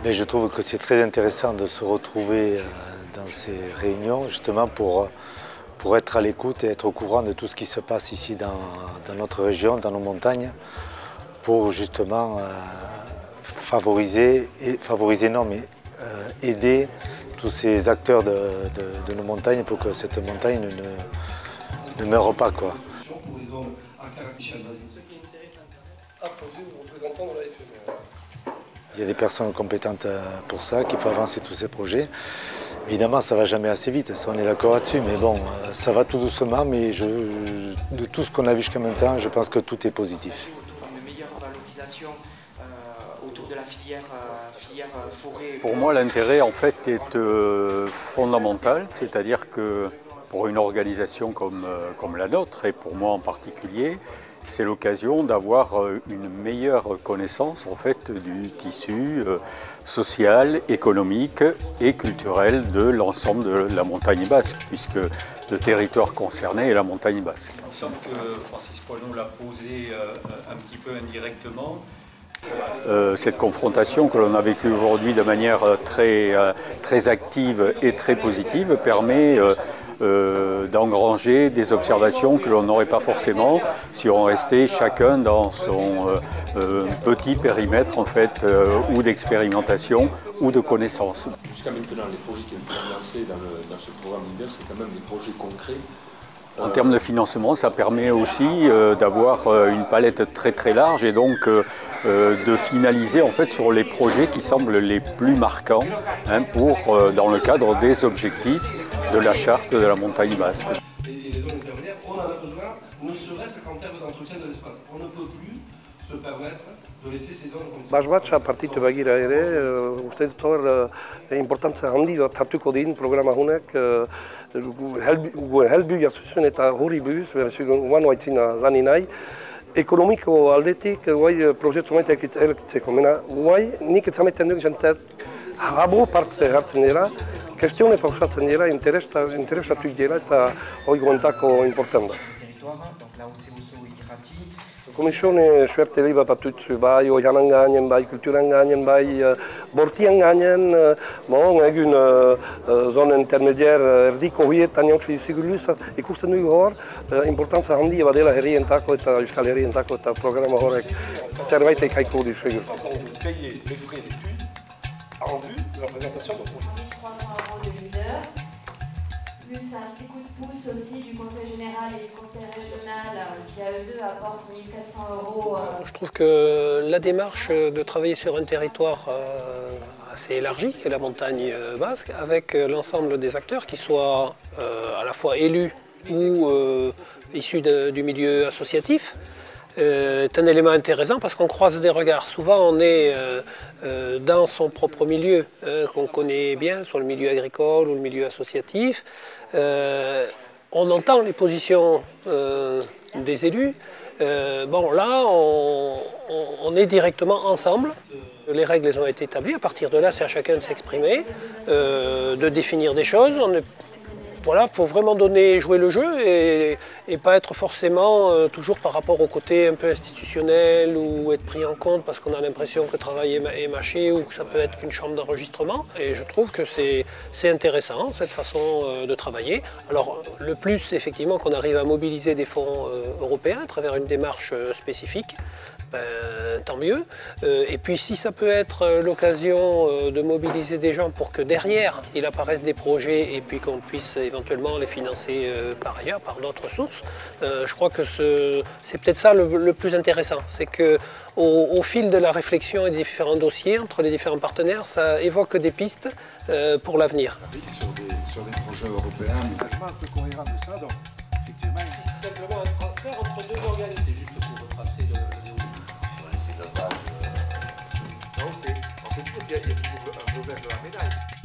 Mais je trouve que c'est très intéressant de se retrouver dans ces réunions, justement pour être à l'écoute et être au courant de tout ce qui se passe ici dans notre région, dans nos montagnes, pour justement aider tous ces acteurs de nos montagnes pour que cette montagne ne meure pas, quoi. Pour les zones à caractère basique. Ce qui intéresse à poser aux représentants de la FMR. Il y a des personnes compétentes pour ça, qu'il faut avancer tous ces projets. Évidemment, ça ne va jamais assez vite, ça, on est d'accord là-dessus, mais bon, ça va tout doucement, mais de tout ce qu'on a vu jusqu'à maintenant, je pense que tout est positif. Une meilleure valorisation autour de la filière forêt. Pour moi, l'intérêt en fait est fondamental, c'est-à-dire que pour une organisation comme la nôtre, et pour moi en particulier, c'est l'occasion d'avoir une meilleure connaissance en fait du tissu social, économique et culturel de l'ensemble de la montagne basque, puisque le territoire concerné est la montagne basque. Il me semble que Francis Poilon l'a posé un petit peu indirectement. Cette confrontation que l'on a vécue aujourd'hui de manière très active et très positive permet d'engranger des observations que l'on n'aurait pas forcément si on restait chacun dans son petit périmètre en fait, ou d'expérimentation ou de connaissance. Jusqu'à maintenant, les projets qui ont été lancés dans ce programme LEADER, c'est quand même des projets concrets. En termes de financement, ça permet aussi d'avoir une palette très large et donc de finaliser en fait sur les projets qui semblent les plus marquants dans le cadre des objectifs de la charte de la montagne basque. Et les zones intermédiaires, on en a besoin, ne serait-ce qu'en termes d'entretien de l'espace. On ne peut plus se permettre de laisser ces zones comme ça. Basbatxa partitu begira ere, uste dut hor importantzia handi bat hartuko din programa honek helbuia zuzuen eta horri buruz, beraz guan oaitzina lani nahi. Ekonomiko aldetik, guai proiektu maitek errekitzeko, mena guai nik etzameten duk jenteat habo partze hartzen dira, kestione pausatzen dira, interesatuik dira eta hori goentako importanta. Komisione suerteli bat batutzu, bai oianan gainen, bai kulturan gainen, bai bortian gainen, egun zone intermediar erdiko hoietan jauntzu iziguluz, ikusten dugu hor, importantza handia badela herrientako eta euskal herrientako eta programa horrek zerbait ekaiko du segur. Payer les frais d'études en vue de la présentation de projet. 1300 € de leader, plus un petit coup de pouce aussi du Conseil général et du Conseil régional qui à eux deux apportent 1400 €. Je trouve que la démarche de travailler sur un territoire assez élargi, qui est la montagne basque, avec l'ensemble des acteurs, qui soient à la fois élus ou issus du milieu associatif, est un élément intéressant parce qu'on croise des regards. Souvent on est dans son propre milieu, qu'on connaît bien, soit le milieu agricole ou le milieu associatif. On entend les positions des élus. Bon là, on est directement ensemble. Les règles elles ont été établies. À partir de là, c'est à chacun de s'exprimer, de définir des choses. Voilà, il faut vraiment jouer le jeu et pas être forcément toujours par rapport au côté un peu institutionnel ou être pris en compte parce qu'on a l'impression que le travail est mâché ou que ça peut être qu'une chambre d'enregistrement. Et je trouve que c'est intéressant cette façon de travailler. Alors le plus, c'est effectivement qu'on arrive à mobiliser des fonds européens à travers une démarche spécifique. Tant mieux. Et puis si ça peut être l'occasion de mobiliser des gens pour que derrière il apparaissent des projets et puis qu'on puisse éventuellement les financer par ailleurs, par d'autres sources, je crois que c'est peut-être ça le plus intéressant. C'est qu'au fil de la réflexion et des différents dossiers entre les différents partenaires, ça évoque des pistes pour l'avenir. Sur des projets européens. Je pense que cohérent de ça, donc effectivement, c'est simplement un transfert entre deux organes. C'est juste pour retracer le on sait toujours qu'il y a toujours un revers de la médaille.